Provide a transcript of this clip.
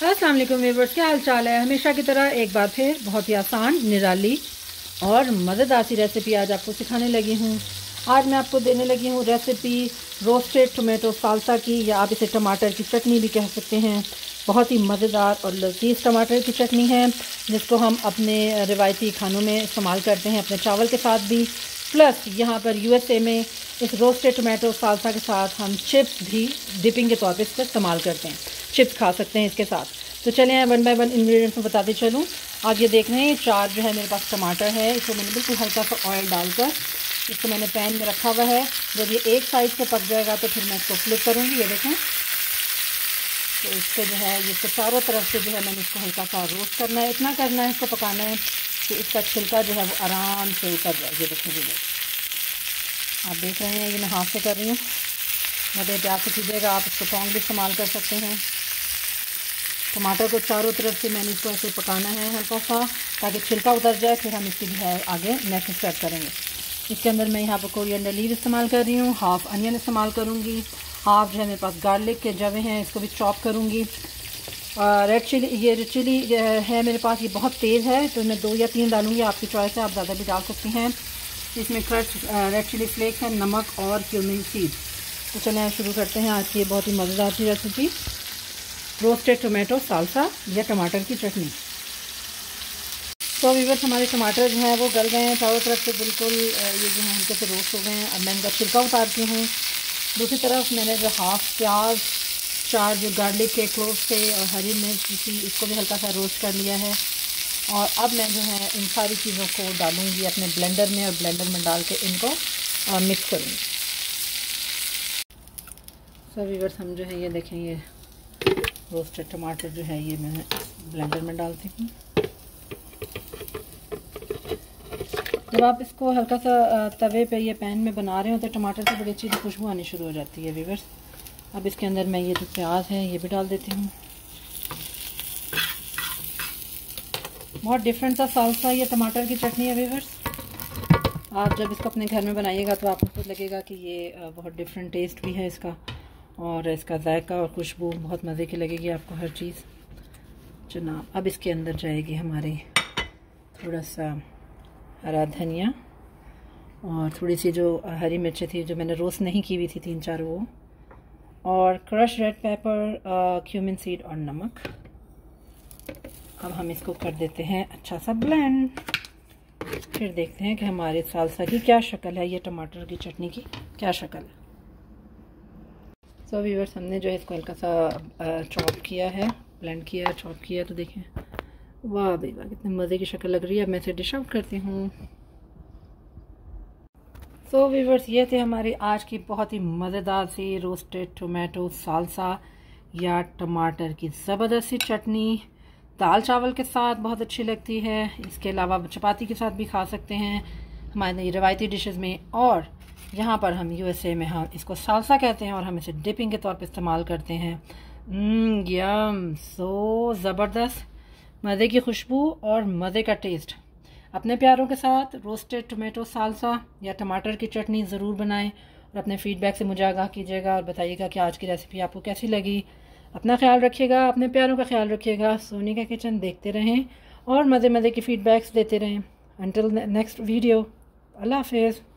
अस्सलाम वालेकुम व्यूअर्स, क्या हाल चाल है। हमेशा की तरह एक बार फिर बहुत ही आसान, निराली और मज़ेदार सी रेसिपी आज आपको सिखाने लगी हूँ। आज मैं आपको देने लगी हूँ रेसिपी रोस्टेड टोमेटो साल्सा की, या आप इसे टमाटर की चटनी भी कह सकते हैं। बहुत ही मज़ेदार और लज़ीज़ टमाटर की चटनी है, जिसको हम अपने रिवायती खानों में इस्तेमाल करते हैं, अपने चावल के साथ भी। प्लस यहाँ पर USA में इस रोस्टेड टोमेटो साल्सा के साथ हम चिप्स भी डिपिंग के तौर पर इसका इस्तेमाल करते हैं। चिप्स खा सकते हैं इसके साथ। तो चलें वन बाय वन इंग्रेडिएंट्स में बताते चलूँ। आप ये देख रहे हैं, 4 जो है मेरे पास टमाटर है। इसको मैंने बिल्कुल हल्का सा ऑयल डालकर इसको मैंने पैन में रखा हुआ है। जब ये एक साइड से पक जाएगा तो फिर मैं इसको फ्लिप करूँगी। ये देखें, तो इससे जो है ये तो चारों तरफ से जो है मैंने इसको हल्का सा रोस्ट करना है। इतना करना है, इसको पकाना है कि इसका छिलका जो है वो आराम से उतर जाए। ये देखें, आप देख रहे हैं, ये मैं हाथ से कर रही हूँ। मज़े प्यार से कीजिएगा। आप इसको टोंग भी इस्तेमाल कर सकते हैं। टमाटर को चारों तरफ से मैंने इसको ऐसे पकाना है हल्का सा, ताकि छिलका उतर जाए। फिर हम इसकी जो है आगे नेक्स्ट स्टार्ट करेंगे। इसके अंदर मैं यहाँ पर कोरिएंडर लीव इस्तेमाल कर रही हूँ, हाफ़ अनियन इस्तेमाल करूँगी, हाफ़ जो है मेरे पास गार्लिक के जवे हैं, इसको भी चॉप करूँगी। रेड चिली, ये रेड चिली है मेरे पास, ये बहुत तेज़ है तो मैं 2 या 3 डालूँगी, आपकी चॉइस है, आप ज़्यादा भी डाल सकती हैं। इसमें क्रश रेड चिली फ्लेक्स है, नमक और क्यूमिन सीड। तो चलें शुरू करते हैं आज की बहुत ही मज़ेदार सी रेसिपी रोस्टेड टोमेटो साल्सा या टमाटर की चटनी। तो व्यूअर्स, हमारे टमाटर जो हैं वो गल गए हैं चारों तरफ से, बिल्कुल ये जो है हल्के से रोस्ट हो गए हैं। अब मैं इनका छिलका उतारती हूँ। दूसरी तरफ मैंने जो हाफ़ प्याज, 4 जो गार्लिक के क्लोव्स थे और हरी मिर्च थी, इसको भी हल्का सा रोस्ट कर लिया है। और अब मैं जो है इन सारी चीज़ों को डालूँगी अपने ब्लेंडर में, और ब्लेंडर में डाल के इनको मिक्स करूँगी। सो व्यूअर्स, हम जो है ये देखें, ये रोस्टेड टमाटर जो है ये मैं ब्लेंडर में डालती हूँ। जब आप इसको हल्का सा तवे पे या पैन में बना रहे हो तो टमाटर से बड़ी अच्छी खुशबू आनी शुरू हो जाती है व्यूअर्स। अब इसके अंदर मैं ये जो प्याज है ये भी डाल देती हूँ। बहुत डिफरेंट सा साल्सा या टमाटर की चटनी है व्यूअर्स। आप जब इसको अपने घर में बनाइएगा तो आपको खुद लगेगा कि ये बहुत डिफरेंट टेस्ट भी है इसका, और इसका जायका और खुशबू बहुत मज़े की लगेगी आपको हर चीज़। जनाब, अब इसके अंदर जाएगी हमारी थोड़ा सा हरा धनिया और थोड़ी सी जो हरी मिर्चें थी जो मैंने रोस्ट नहीं की हुई थी 3-4 वो, और crush red pepper, cumin seed और नमक। अब हम इसको कर देते हैं अच्छा सा ब्लेंड। फिर देखते हैं कि हमारे साल्सा की क्या शक्ल है, ये टमाटर की चटनी की क्या शक्ल है। सो व्यूअर्स, हमने जो है इसको हल्का सा चॉप किया है, ब्लेंड किया है, चॉप किया है। तो देखें, वाह भाई वाह, कितने मज़े की शक्ल लग रही है। अब मैं इसे डिश आउट करती हूँ। सो व्यूअर्स, ये थे हमारी आज की बहुत ही मज़ेदार सी रोस्टेड टोमेटो साल्सा या टमाटर की ज़बरदस्त सी चटनी। दाल चावल के साथ बहुत अच्छी लगती है, इसके अलावा चपाती के साथ भी खा सकते हैं हमारे रवायती डिशेस में। और यहाँ पर हम USA में हम इसको साल्सा कहते हैं और हम इसे डिपिंग के तौर पे इस्तेमाल करते हैं। यम, सो ज़बरदस्त, मज़े की खुशबू और मज़े का टेस्ट। अपने प्यारों के साथ रोस्टेड टोमेटो साल्सा या टमाटर की चटनी ज़रूर बनाएं, और अपने फीडबैक से मुझे आगाह कीजिएगा और बताइएगा कि आज की रेसिपी आपको कैसी लगी। अपना ख्याल रखिएगा, अपने प्यारों का ख्याल रखिएगा। सोनी का किचन देखते रहें और मज़े मज़े की फ़ीडबैक्स देते रहें। अंटिल नेक्स्ट वीडियो, अल्लाह हाफ़िज़।